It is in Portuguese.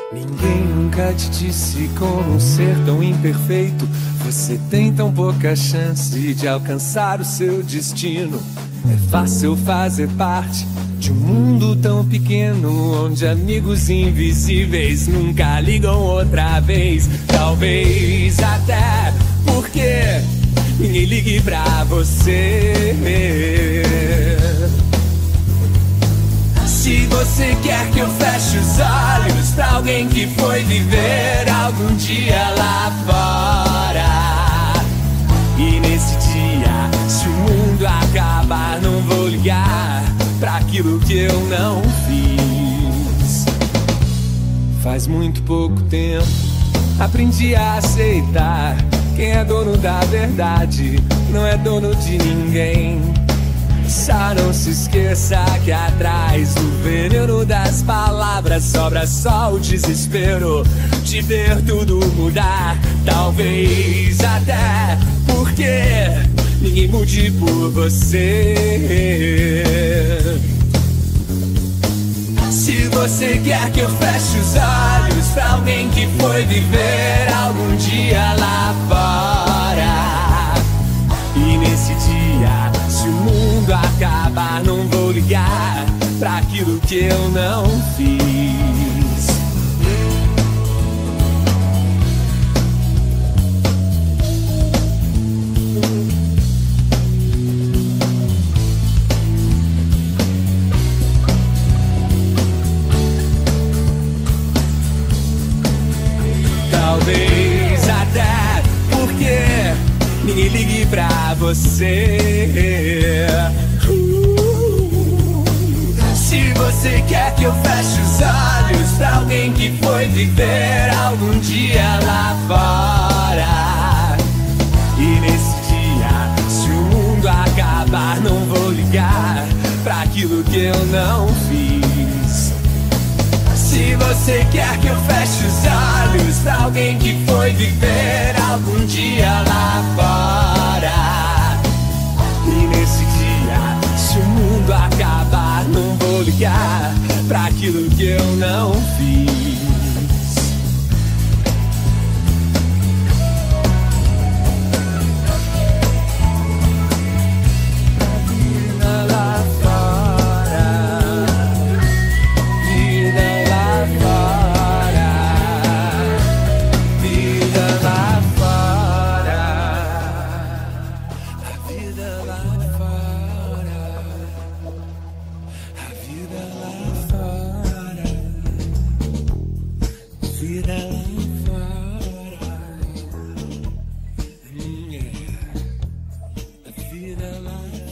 Ninguém nunca te disse como ser tão imperfeito. Você tem tão pouca chance de alcançar o seu destino. É fácil fazer parte de um mundo tão pequeno, onde amigos invisíveis nunca ligam outra vez. Talvez até porque ninguém ligue pra você. Se você quer que eu feche os olhos pra alguém que foi viver algum dia lá fora, e nesse dia, se o mundo acabar, não vou ligar pra aquilo que eu não fiz. Faz muito pouco tempo aprendi a aceitar: quem é dono da verdade não é dono de ninguém. Só não se esqueça que atrás do veneno das palavras sobra só o desespero de ver tudo mudar. Talvez até porque ninguém mude por você. Se você quer que eu feche os olhos pra alguém que foi viver algum dia lá fora, e nesse dia, se o mundo acabar, não vou ligar pra aquilo que eu não fiz. Talvez até porque ninguém ligue pra você. Se você quer que eu feche os olhos pra alguém que foi viver algum dia lá fora, e nesse dia, se o mundo acabar, não vou ligar pra aquilo que eu não fiz. Se você quer que eu feche os olhos pra alguém que foi viver algum dia lá fora, e nesse dia, se o mundo acabar, não vou ligar pra aquilo que eu não fiz. Vida lá fora, a vida lá